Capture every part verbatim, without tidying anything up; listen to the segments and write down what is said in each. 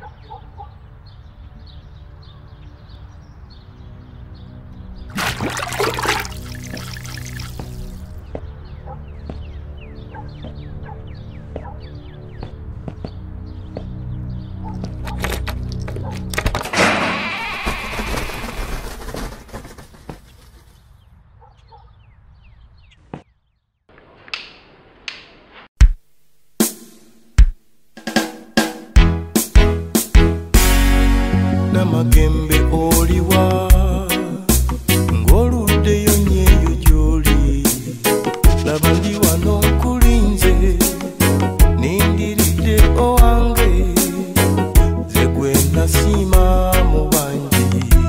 Magembe oliwa ng'oluddeyo nnyo gy'oli laba ndi wano nkulinze nindiridde owange ze gwe nasiima mu bangi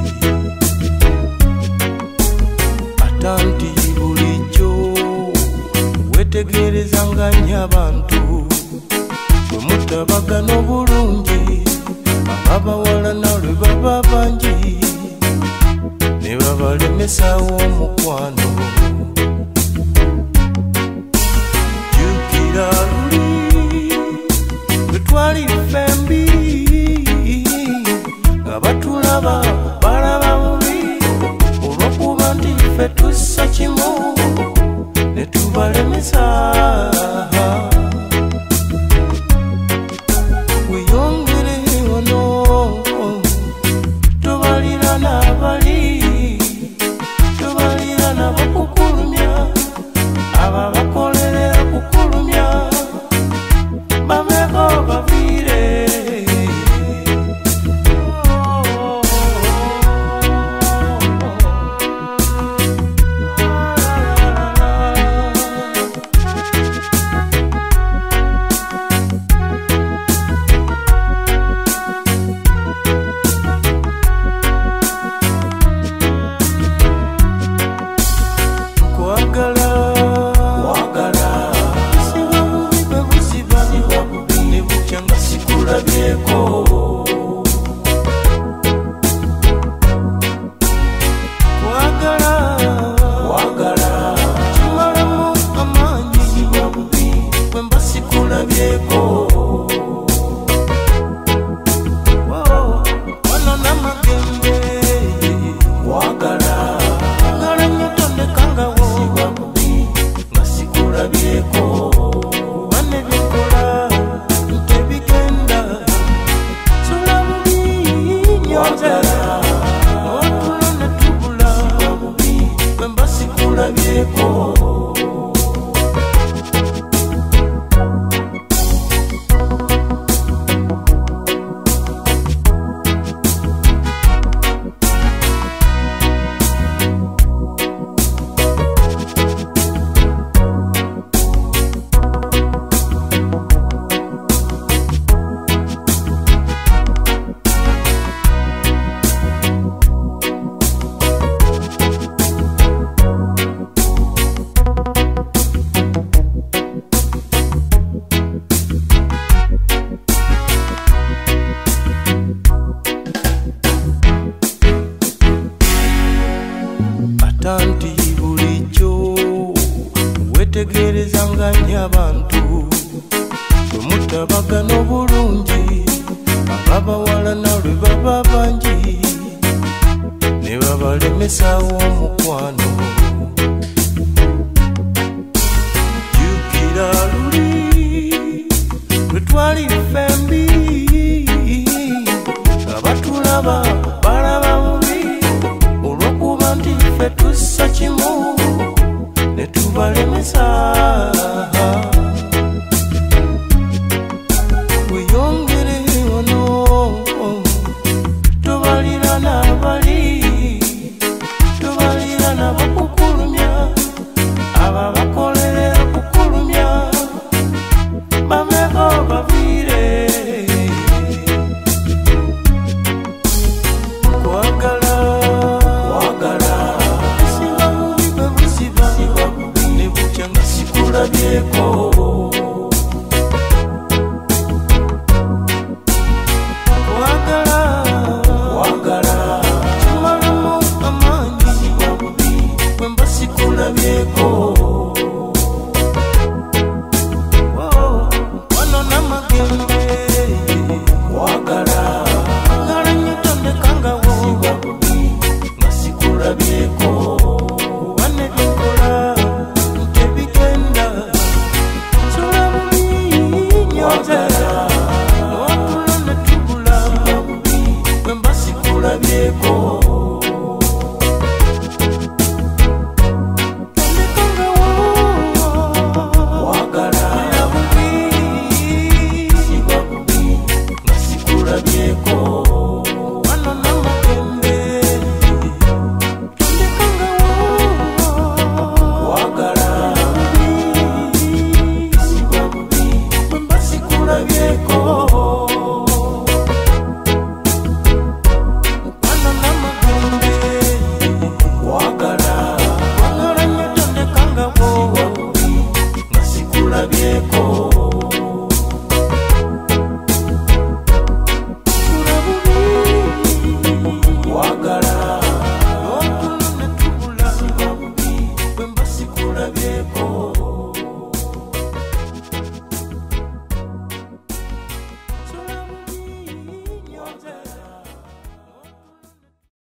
atanti bulijjo wetegerezanga nnyo abantu bwe mutabagana obulungi abawala nalwe baba bangi ne babalemesawo omukwano jjukira luli bwe twali ffembi nga batulaba balaba bubi olw'okuba nti ffe tussa kimu ne tubalemesa tanti bulijjo wetegerezanga nnyo abantu bwe mutabagana obulungi ababawala nalwe baba bangi ne babalemesawo omukwano jjukira luli lwe twali ffembi abatulaba balaba bubi olw'okuba nti ffe tussa kimu ne tubalemesa weyongere wano tobalira n'abali tobalira n'abakukulumya aba bakolera kukulumya bameko baviire kwagala kwagala siba bubi bwe busiba ne bukya nga sikulabyeko kwagala kwagala kimalamu amaanyi siba bubi bwe mba sikulabyeko wano n'amagembe kwagala sikulabyeko